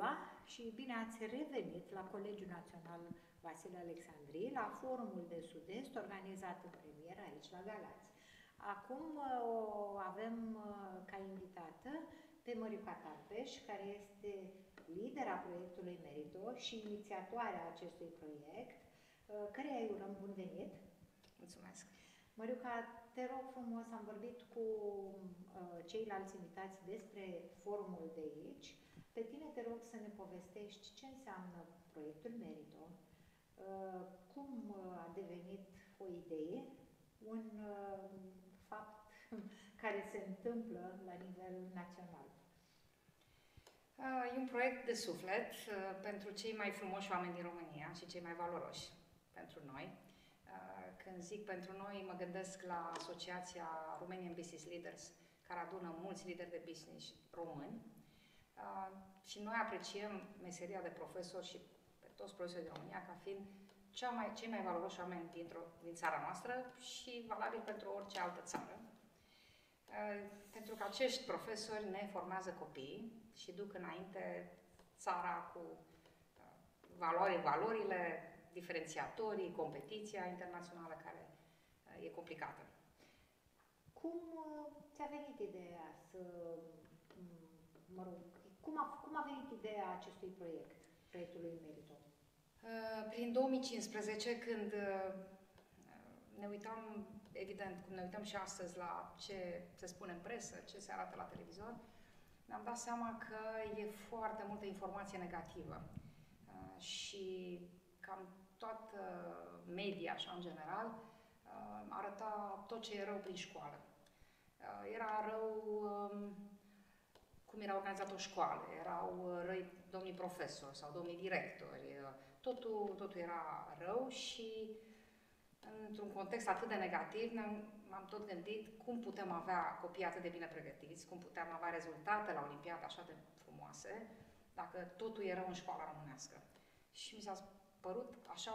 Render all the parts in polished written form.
ziua și bine ați revenit la Colegiul Național Vasile Alexandrii, la Forumul de Sud-Est, organizat în premieră aici la Galați. Acum o avem ca invitată pe Măriuca Tarpeș, care este lidera proiectului Merito și inițiatoarea acestui proiect, căreia îi urăm bun venit. Mulțumesc! Măriuca, te rog frumos, am vorbit cu ceilalți invitați despre forumul de aici. Pe tine te rog să ne povestești ce înseamnă proiectul Merito, cum a devenit o idee, un fapt care se întâmplă la nivel național. E un proiect de suflet pentru cei mai frumoși oameni din România și cei mai valoroși pentru noi. Când zic pentru noi, mă gândesc la Asociația Romanian Business Leaders, care adună mulți lideri de business români. Și noi apreciem meseria de profesor și pe toți profesorii din România ca fiind cei mai valoroși oameni din țara noastră și valabil pentru orice altă țară. Pentru că acești profesori ne formează copiii și duc înainte țara cu valorile, diferențiatorii, competiția internațională care e complicată. Cum ți-a venit ideea cum a venit ideea acestui proiect, proiectului Merito? Prin 2015, când ne uitam, evident, cum ne uităm și astăzi la ce se spune în presă, ce se arată la televizor, ne-am dat seama că e foarte multă informație negativă și cam toată media, așa în general, arăta tot ce e rău prin școală. Era rău cum era organizată o școală, erau răi domnii profesori sau domnii directori, totul era rău și într-un context atât de negativ m-am tot gândit cum putem avea copii atât de bine pregătiți, cum putem avea rezultate la Olimpiade așa de frumoase, dacă totul e rău în școala românească. Și mi s-a părut așa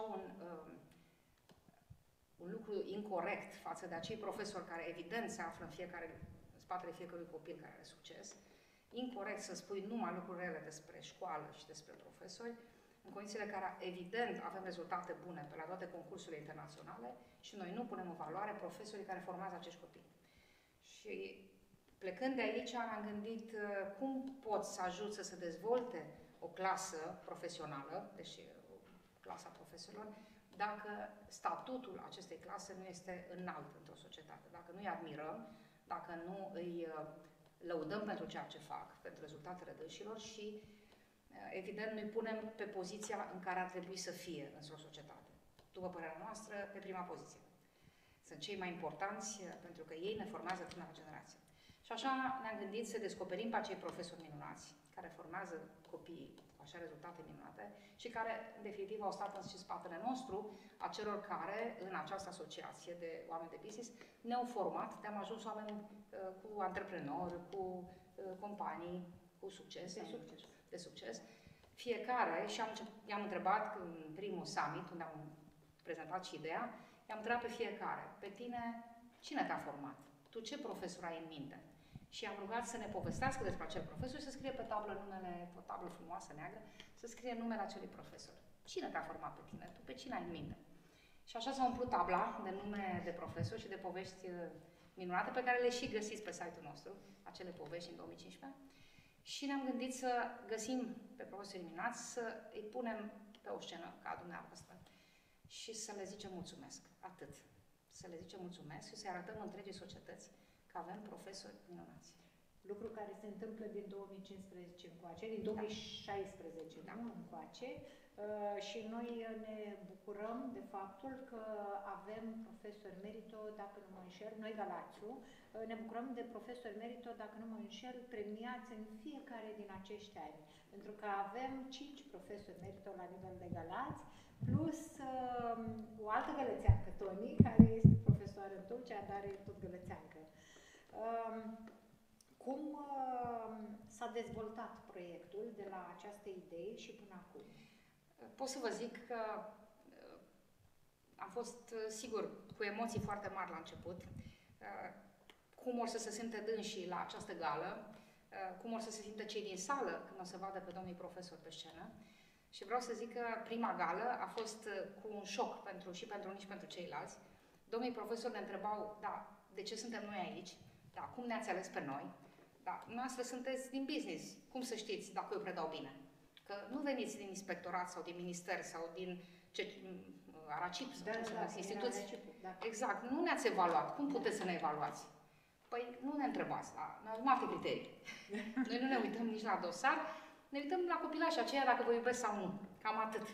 un lucru incorect față de acei profesori care evident se află în spatele fiecărui copil care are succes, incorect să spui numai lucruri rele despre școală și despre profesori, în condițiile în care, evident, avem rezultate bune pe la toate concursurile internaționale și noi nu punem în valoare profesorii care formează acești copii. Și plecând de aici, am gândit cum pot să ajut să se dezvolte o clasă profesională, deși o clasă a profesorilor, dacă statutul acestei clase nu este înalt într-o societate, dacă nu îi admirăm, dacă nu îi lăudăm pentru ceea ce fac, pentru rezultatele dânșilor și, evident, noi punem pe poziția în care ar trebui să fie într-o societate. După părerea noastră, pe prima poziție. Sunt cei mai importanți pentru că ei ne formează tânăra generație. Și așa ne-am gândit să descoperim pe acei profesori minunați, care formează copiii cu așa rezultate minunate și care, în definitiv, au stat în spatele nostru, a celor care, în această asociație de oameni de business, ne-au format, ne-am ajuns oameni cu antreprenori, cu companii, cu succes, de succes. Fiecare, și i-am întrebat în primul summit, unde am prezentat și ideea, i-am întrebat pe fiecare, pe tine, cine te-a format? Tu ce profesor ai în minte? Și am rugat să ne povestească despre acel profesor și să scrie pe tablă numele, pe o tablă frumoasă, neagră, să scrie numele acelui profesor. Cine te-a format pe tine? Tu pe cine ai în minte? Și așa s-a umplut tabla de nume de profesori și de povești minunate pe care le și găsiți pe site-ul nostru, acele povești în 2015. Și ne-am gândit să găsim pe profesori minunați, să îi punem pe o scenă ca dumneavoastră și să le zicem mulțumesc. Atât. Să le zicem mulțumesc și să-i arătăm întregii societăți că avem profesori minunați. Lucru care se întâmplă din 2015 încoace, din 2016 da. Încoace, și noi ne bucurăm de faptul că avem profesori Merito, dacă nu mă înșel, noi Galațiu, ne bucurăm de profesori Merito, dacă nu mă înșel, premiați în fiecare din acești ani. Pentru că avem 5 profesori Merito la nivel de Galați, plus o altă gălățeancă, Toni, care este profesoară în Tulcea, dar e tot gălățeancă. Cum s-a dezvoltat proiectul de la această idee și până acum? Pot să vă zic că am fost, sigur, cu emoții foarte mari la început. Cum or să se simte dânsii la această gală, cum o să se simtă cei din sală când o să vadă pe domnii profesori pe scenă. Și vreau să zic că prima gală a fost cu un șoc și pentru unii și pentru ceilalți. Domnii profesori ne întrebau, da, de ce suntem noi aici? Da, cum ne-ați ales pe noi? Da, noastră sunteți din business. Cum să știți dacă eu predau bine? Că nu veniți din inspectorat sau din minister sau din Aracip sau ce sunt instituții. Da. Exact, nu ne-ați evaluat. Cum puteți să ne evaluați? Păi nu ne întrebați, da? Noi avem alte criterii. Noi nu ne uităm nici la dosar, ne uităm la copilașii aceia dacă vă iubesc sau nu. Cam atât.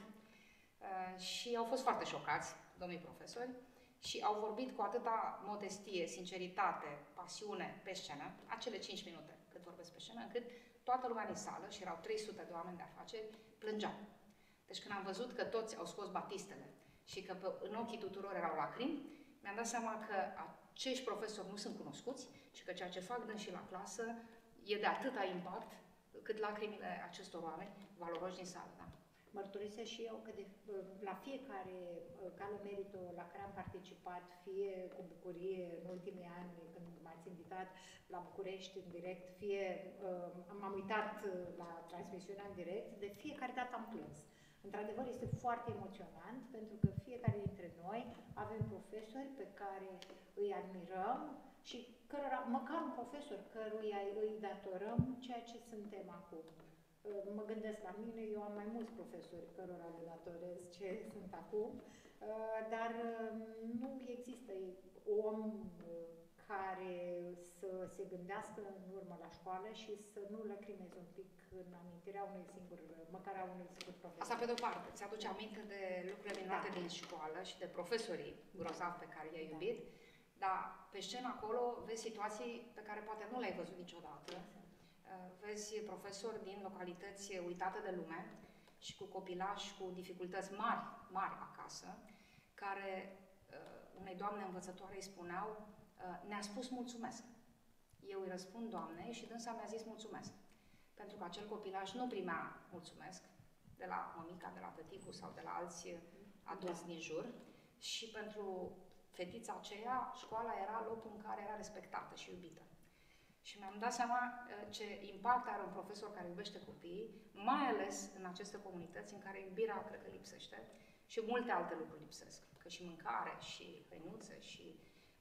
Și au fost foarte șocați, domnii profesori, și au vorbit cu atâta modestie, sinceritate, pasiune pe scenă, acele 5 minute cât vorbesc pe scenă, încât toată lumea din sală, și erau 300 de oameni de afaceri, plângeau. Deci când am văzut că toți au scos batistele și că în ochii tuturor erau lacrimi, mi-am dat seama că acești profesori nu sunt cunoscuți și că ceea ce fac dânsii la clasă e de atâta impact cât lacrimile acestor oameni valoroși din sală. Da? Mărturisesc și eu că la fiecare gală merito la care am participat, fie cu bucurie în ultimii ani când m-ați invitat la București în direct, fie m-am uitat la transmisiunea în direct, de fiecare dată am plâns. Într-adevăr, este foarte emoționant pentru că fiecare dintre noi avem profesori pe care îi admirăm și cărora, măcar un profesor căruia îi datorăm ceea ce suntem acum. Mă gândesc la mine, eu am mai mulți profesori cărora le datorez ce sunt acum, dar nu există om care să se gândească în urmă la școală și să nu lăcrimeze un pic în amintirea unui singur, măcar a unui singur profesor. Asta pe de-o parte, ți-aduce aminte de lucrurile minunate din școală și de profesorii grozavi pe care i-ai iubit, dar pe scenă acolo vezi situații pe care poate nu le-ai văzut niciodată. Vezi profesori din localități uitate de lume și cu copilași cu dificultăți mari acasă, care unei doamne învățătoare îi spuneau, ne-a spus mulțumesc. Eu îi răspund doamnei și dânsa mi-a zis mulțumesc. Pentru că acel copilaș nu primea mulțumesc de la mămica, de la tăticul sau de la alți adulți din jur și pentru fetița aceea, școala era locul în care era respectată și iubită. Și mi-am dat seama ce impact are un profesor care iubește copiii, mai ales în aceste comunități în care iubirea, cred că, lipsește și multe alte lucruri lipsesc. Că și mâncare, și hăinuțe, și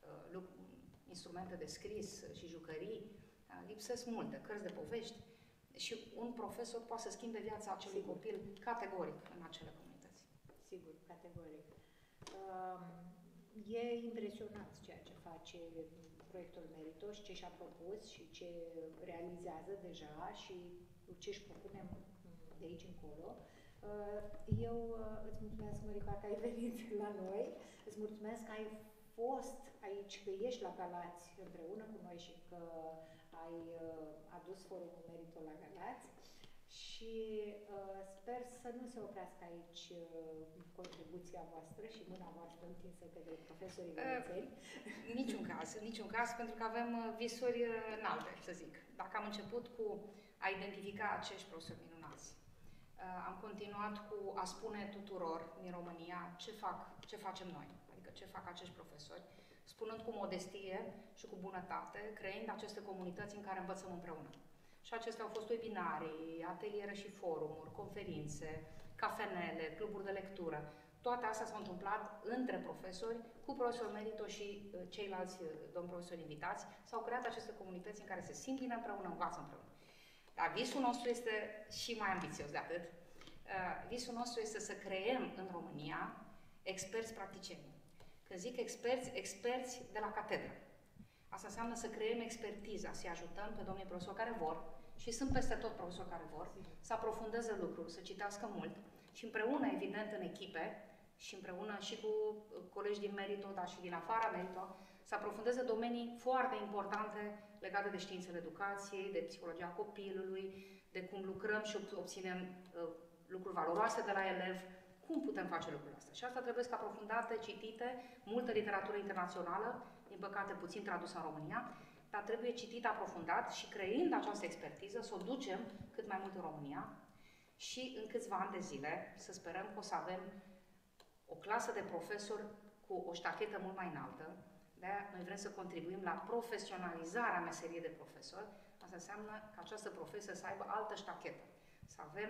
instrumente de scris, și jucării, lipsesc multe, cărți de povești. Și un profesor poate să schimbe viața acelui copil categoric în acele comunități. Sigur, categoric. E impresionant ceea ce face proiectul Merito și ce și-a propus și ce realizează deja și ce își propunem de aici încolo. Eu îți mulțumesc, Mărica, că ai venit la noi. Îți mulțumesc că ai fost aici, că ești la Galați împreună cu noi și că ai adus forumul Merito la Galați. Și sper să nu se oprească aici contribuția voastră și mâna voastră întinsă către profesorii gălățeni. Niciun caz, pentru că avem visuri înalte, să zic. Dacă am început cu a identifica acești profesori minunați, am continuat cu a spune tuturor din România ce facem noi, adică ce fac acești profesori, spunând cu modestie și cu bunătate, creând aceste comunități în care învățăm împreună. Și acestea au fost webinarii, ateliere și forumuri, conferințe, cafenele, cluburi de lectură. Toate astea s-au întâmplat între profesori, cu profesor Merito și ceilalți domni profesori invitați. S-au creat aceste comunități în care se simt bine împreună, învață împreună. Dar visul nostru este și mai ambițios de atât. Visul nostru este să creăm în România experți practicieni. Când zic experți de la catedră. Asta înseamnă să creăm expertiza, să-i ajutăm pe domnii profesori care vor, și sunt peste tot profesori care vor, să aprofundeze lucruri, să citească mult și împreună, evident, în echipe și împreună și cu colegi din Merito, dar și din afara Merito, să aprofundeze domenii foarte importante legate de științele educației, de psihologia copilului, de cum lucrăm și obținem lucruri valoroase de la elev, cum putem face lucrurile astea. Și asta trebuie să aprofundate, citite, multă literatură internațională, din păcate puțin tradusă în România, dar trebuie citit aprofundat și creând această expertiză să o ducem cât mai mult în România și în câțiva ani de zile să sperăm că o să avem o clasă de profesori cu o ștachetă mult mai înaltă, De-aia noi vrem să contribuim la profesionalizarea meseriei de profesor. Asta înseamnă că această profesie să aibă altă ștachetă. Să avem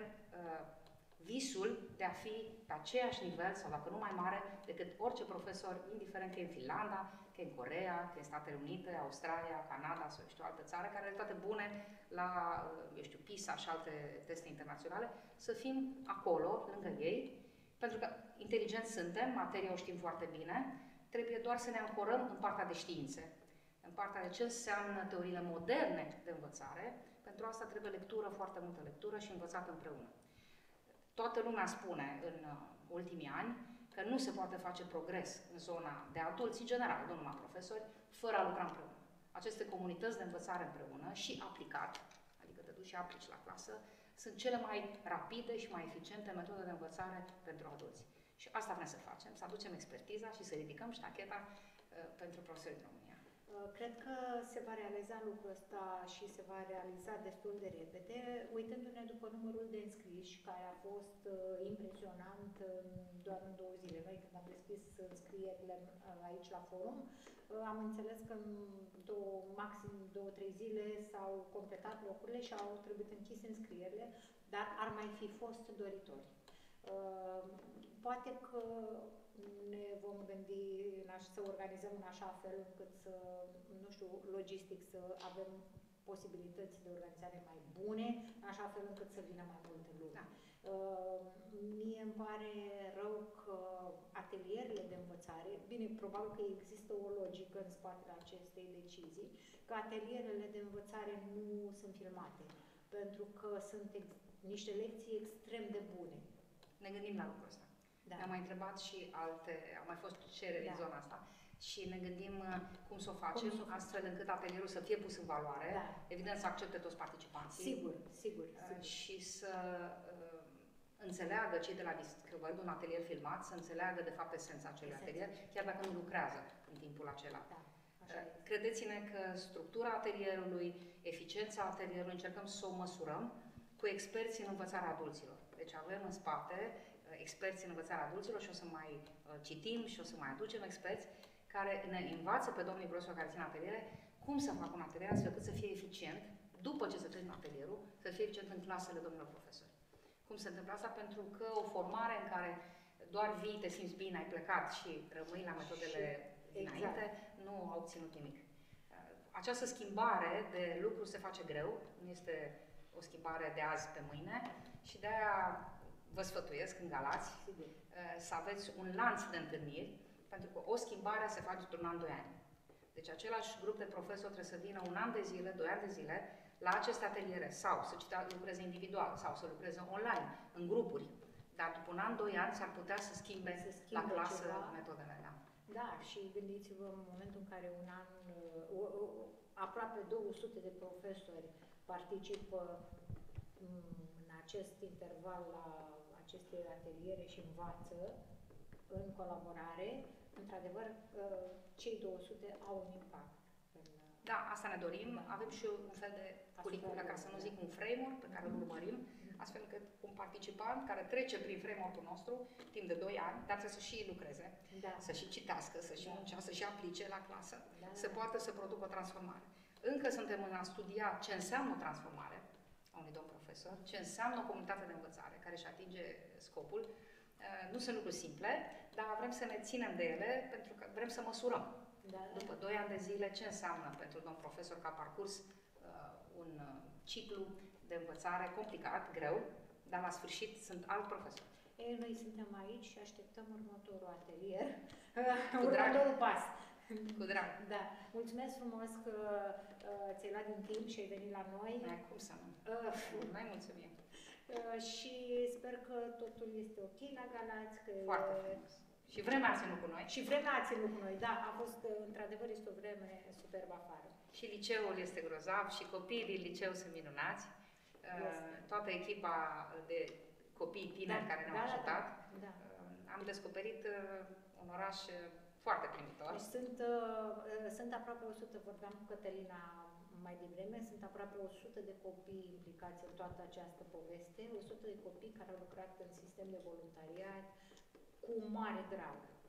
visul de a fi pe aceeași nivel sau dacă nu mai mare decât orice profesor, indiferent că e în Finlanda, că e în Coreea, că e în Statele Unite, Australia, Canada sau știu altă țară care are toate bune la, eu știu, PISA și alte teste internaționale, să fim acolo, lângă ei, pentru că inteligenți suntem, materia o știm foarte bine, trebuie doar să ne ancorăm în partea de științe, în partea de ce înseamnă teoriile moderne de învățare. Pentru asta trebuie lectură, foarte multă lectură și învățat împreună. Toată lumea spune în ultimii ani că nu se poate face progres în zona de adulți, în general, nu numai profesori, fără a lucra împreună. Aceste comunități de învățare împreună și aplicat, adică te duci și aplici la clasă, sunt cele mai rapide și mai eficiente metode de învățare pentru adulți. Și asta vrem să facem, să aducem expertiza și să ridicăm ștacheta pentru profesorii din România. Cred că se va realiza lucrul ăsta și se va realiza destul de repede, uitându-ne după numărul de înscriși, care a fost impresionant doar în 2 zile. Noi, când am deschis înscrierile aici la forum, am înțeles că în maxim 2-3 zile s-au completat locurile și au trebuit închise înscrierile, dar ar mai fi fost doritori. Poate că ne vom gândi să organizăm în așa fel încât să, nu știu, logistic, să avem posibilități de organizare mai bune, în așa fel încât să vină mai multe lume. Da. Mie îmi pare rău că atelierele de învățare, bine, probabil că există o logică în spatele acestei decizii, că atelierele de învățare nu sunt filmate, pentru că sunt niște lecții extrem de bune. Ne gândim la lucrul ăsta. Da. Ne-am mai întrebat și au mai fost cereri în zona asta și ne gândim cum să o facem, astfel încât atelierul să fie pus în valoare, evident să accepte toți participanții. Sigur. Și să înțeleagă cei de la descărcări de un atelier filmat, să înțeleagă de fapt esența acelui atelier, chiar dacă nu lucrează în timpul acela. Credeți-ne că structura atelierului, eficiența atelierului, încercăm să o măsurăm cu experți în învățarea adulților. Deci avem în spate experți în învățarea adulților și o să mai citim și o să mai aducem experți care ne învață pe domnii profesori care țin ateliere cum să facă un atelier astfel încât să fie eficient, după ce se termină atelierul, să fie eficient în clasele domnilor profesori. Cum se întâmplă asta? Pentru că o formare în care doar vii, te simți bine, ai plecat și rămâi la metodele dinainte, nu au obținut nimic. Această schimbare de lucru se face greu, nu este o schimbare de azi pe mâine și de-aia vă sfătuiesc în Galați să aveți un lanț de întâlniri, pentru că o schimbare se face într-un an, 2 ani. Deci același grup de profesori trebuie să vină 1 an de zile, 2 ani de zile la aceste ateliere sau să lucreze individual sau să lucreze online, în grupuri. Dar după 1 an, 2 ani s-ar putea să schimbe la clasă metodele. Da, și gândiți-vă în momentul în care aproape 200 de profesori participă în acest interval la aceste ateliere și învață în colaborare, într-adevăr, cei 200 au un impact. Da, asta ne dorim. Avem și un fel de curriculum, ca să nu zic un framework pe care îl urmărim, astfel încât un participant care trece prin framework-ul nostru timp de 2 ani, dar trebuie să și lucreze, să și citească, să și muncească, să și aplice la clasă, să poată să producă o transformare. Încă suntem în a studia ce înseamnă o transformare a unui domn profesor, ce înseamnă o comunitate de învățare care își atinge scopul. Nu sunt lucruri simple, dar vrem să ne ținem de ele pentru că vrem să măsurăm. După 2 ani de zile, ce înseamnă pentru domn profesor că a parcurs un ciclu de învățare complicat, greu, dar la sfârșit sunt alt profesor. Noi suntem aici și așteptăm următorul atelier, următorul pas. Cu drag. Da. Mulțumesc frumos că ți-ai luat din timp și ai venit la noi. Cum să nu? Noi mulțumim. Și sper că totul este ok la Galați. Că foarte frumos. Și vremea a ținut cu noi. Și vremea a ținut cu noi, da. A fost, într-adevăr, este o vreme superbă afară. Și liceul este grozav și copiii din liceu sunt minunați. Toată echipa de copii tineri care ne-au ajutat. Am descoperit un oraș foarte primitor. Sunt aproape 100, vorbeam cu Cătălina mai devreme, sunt aproape 100 de copii implicați în toată această poveste, 100 de copii care au lucrat în sistem de voluntariat cu mare drag.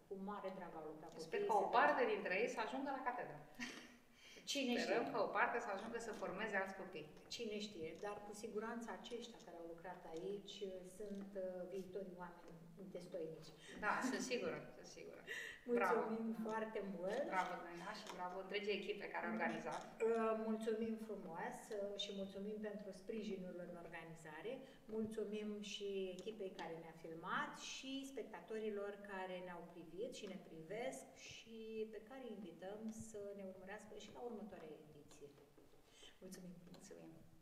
cu mare drag au lucrat Sper copiii. că o parte dintre ei să ajungă la catedră. Cine Sperăm știe? că o parte să ajungă să formeze alți copii. Cine știe, dar cu siguranță aceștia care au lucrat aici sunt viitorii oameni destoinici. Da, sunt sigură, sunt sigură. Mulțumim Bravo. foarte mult! Bravo, Dana, și bravo întregii echipe care a organizat. Mulțumim frumos și mulțumim pentru sprijinul în organizare. Mulțumim și echipei care ne-a filmat și spectatorilor care ne-au privit și ne privesc și pe care îi invităm să ne urmărească și la următoarea ediție. Mulțumim! Mulțumim!